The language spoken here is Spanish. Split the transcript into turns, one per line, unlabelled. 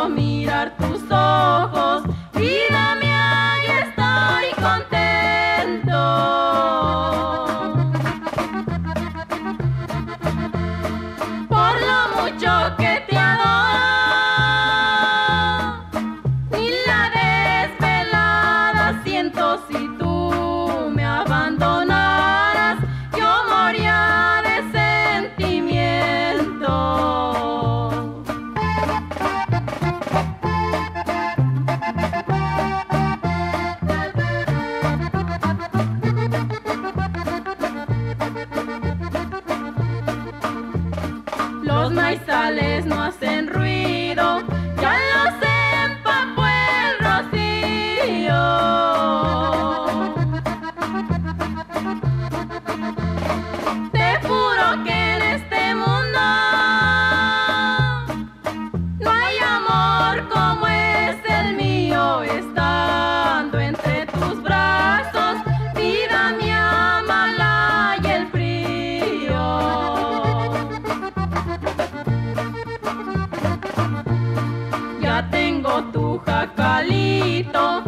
solo mirar tus ojos, vida mía, y estoy contento. Por lo mucho que te adoro, ni la desvelada siento si tú me abandonaras, yo moría de sentimiento. Los maizales no hacen ruido, ya los empapó el rocío. Te juro que en este mundo no hay amor como es el mío, estando entre tus brazos, vida mía, mala y el frío. Ya tengo tu jacalito,